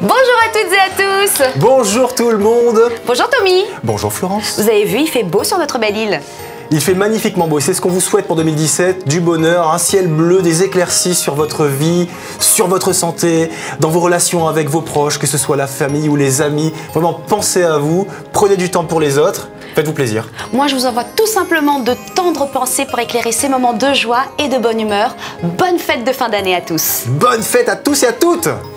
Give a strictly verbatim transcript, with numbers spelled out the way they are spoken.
Bonjour à toutes et à tous. Bonjour tout le monde. Bonjour Tommy. Bonjour Florence. Vous avez vu, il fait beau sur notre belle île. Il fait magnifiquement beau et c'est ce qu'on vous souhaite pour deux mille dix-sept, du bonheur, un ciel bleu, des éclaircies sur votre vie, sur votre santé, dans vos relations avec vos proches, que ce soit la famille ou les amis. Vraiment, pensez à vous, prenez du temps pour les autres, faites-vous plaisir. Moi, je vous envoie tout simplement de tendres pensées pour éclairer ces moments de joie et de bonne humeur. Bonne fête de fin d'année à tous. Bonne fête à tous et à toutes.